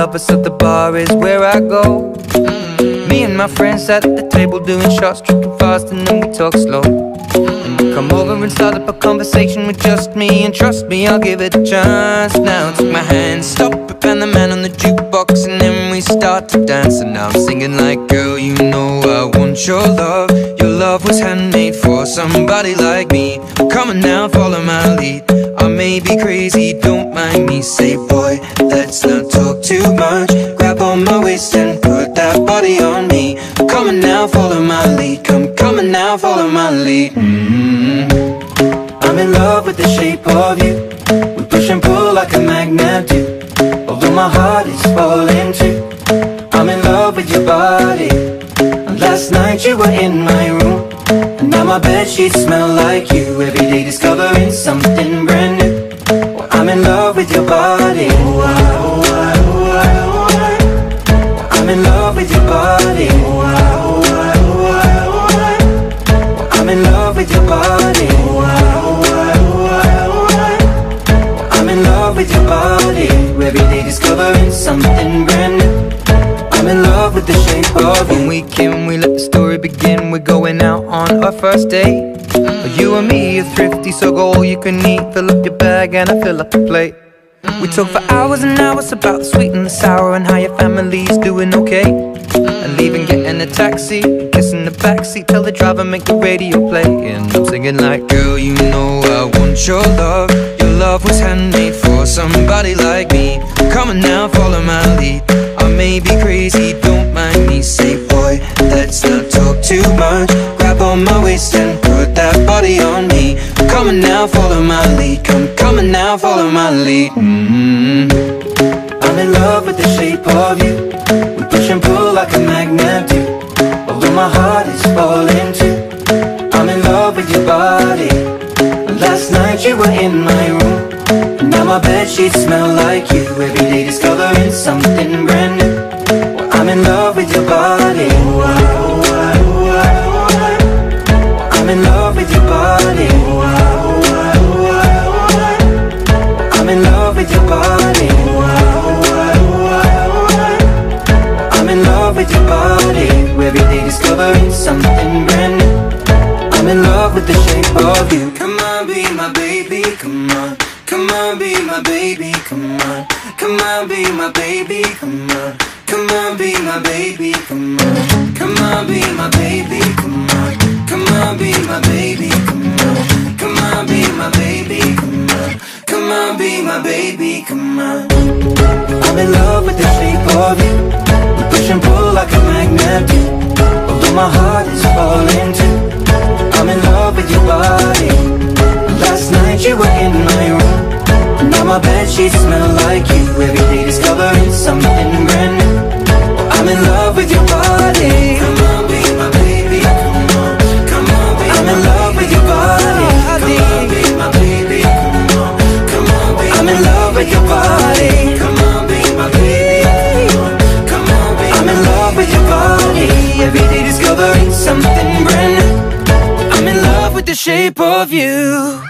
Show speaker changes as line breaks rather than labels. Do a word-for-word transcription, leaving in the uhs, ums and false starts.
lover, so the bar is where I go. Me and my friends at the table doing shots, tripping fast, and then we talk slow. And you come over and start up a conversation with just me, and trust me, I'll give it a chance. Now take my hand, stop it, and the man on the jukebox, and then we start to dance. And now I'm singing like, girl, you know I want your love. Your love was handmade for somebody like me. Come on now, follow my lead. I may be crazy, don't mind me. Say, boy, let's not talk too much. Grab on my waist and put that body on me. Come on now, follow my lead. Come, come on now, follow my lead. mm-hmm. I'm in love with the shape of you. We push and pull like a magnet do. Although my heart is falling too, I'm in love with your body. And last night you were in my room, and now my bedsheets smell like you. Every day discovering something brand new. Well, I'm in love with your body. Oh, I, oh, I, oh, I, oh, I. I'm in love with your body. Oh, I, oh, I, oh, I, oh, I. Well, I'm in love with your body. Oh, I, oh, I, oh, I, oh, I. I'm in love with your body. Every day discovering something brand new. I'm in love with the shape of you. When we came, we let the story begin. We're going out on our first date. You and me are thrifty, so go all you can eat. Fill up your bag and I fill up the plate. We talk for hours and hours about the sweet and the sour, and how your family's doing okay. And leaving, getting a taxi, kissing the backseat, tell the driver make the radio play. And I'm singing like, girl, you know I want your love. Your love was handmade for somebody like me. Come on now, follow my lead. I may be crazy, don't mind me. Say, boy, let's not talk too much. Grab on my waist and put that body on me. Come on now, follow my lead. Come, come on now, follow my lead. mm-hmm. I'm in love with the shape of you. We push and pull like a magnet do. Although my heart is falling too, I'm in love with your body. Last night you were in my room, and now my bedsheets smell like you. Every day discovering something brand new. Well, I'm in love with your body. Oh, I, oh, I, oh, I, oh, I. I'm in love with your body. Oh, I, oh, I, oh, I, oh, I. I'm in love with your body. Oh, I, oh, I, oh, I, oh, I. I'm in love with your body. Every day discovering something brand new. I'm in love with the shape of you. Come on, be my baby, come on. Come on, be my baby, come on. Come on, be my baby, come on. Come on, be my baby, come on. Come on, be my baby, come on. Come on, be my baby, come on. Come on, be my baby, come on. Come on, be my baby, come on. I'm in love with the shape of you. We push and pull like a magnet do. Although my heart is falling too, I'm in love with your body. Last night you were in my room, now my bedsheets smell like you. Every day discovering something brand new. I'm in love with your body. Come on, be my baby, come on. Come on, be I'm in love with your body. Come on, be my baby, come on. Come on, be I'm in love with your body. Come on, be my baby, come on. Come on, be I'm in love with your body. Every day discovering something brand new. I'm in love with the shape of you.